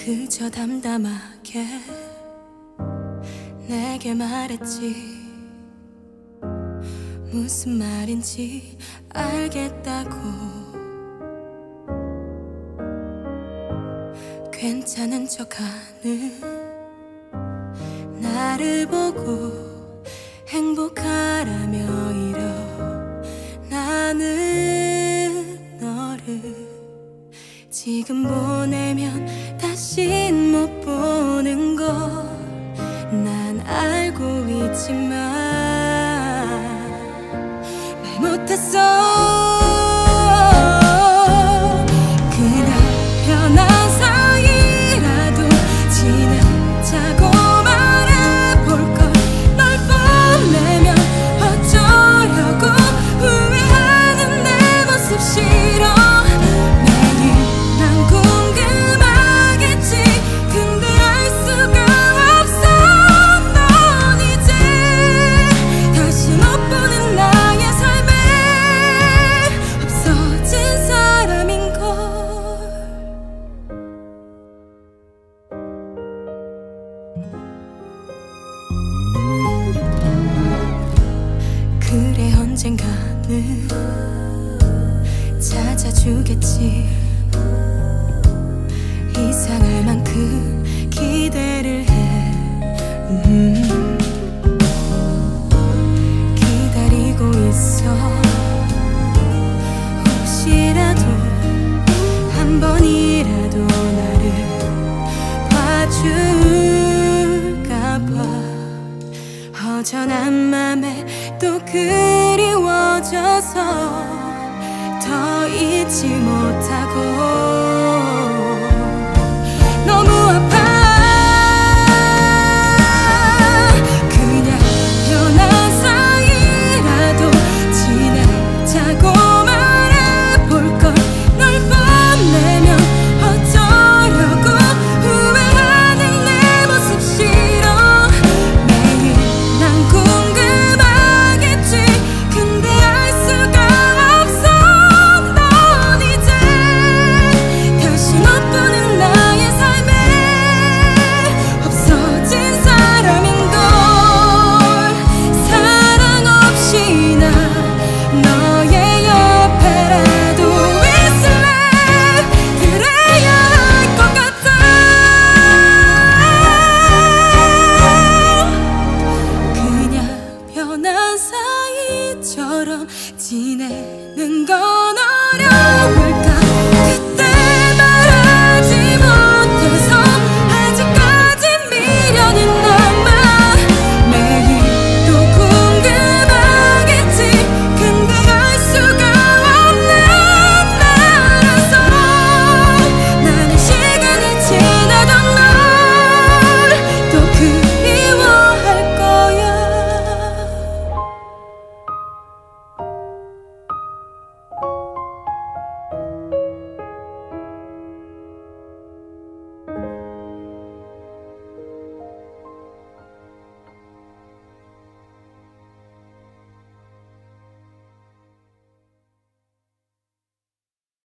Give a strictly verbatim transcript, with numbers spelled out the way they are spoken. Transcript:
그저 담담하게 내게 말했지. 무슨 말인지 알겠다고. 괜찮은 척하는 나를 보고 행복하라며 이러 나는 너를 지금 보내면 다신 못 보는 걸 난 알고 있지만 말 못했어. 그날 편한 사이라도 지나자고 말해볼걸. 널 보내면 어쩌려고 후회하는 내 모습 싫어. 그래 언젠가는 찾아주겠지. 이상할 만큼 기대를 해. 음. 기다리고 있어. 혹시라도 한 번이라도 나를 봐줄까봐. 허전한 맘에 또 그리워져서 더 잊지 못하고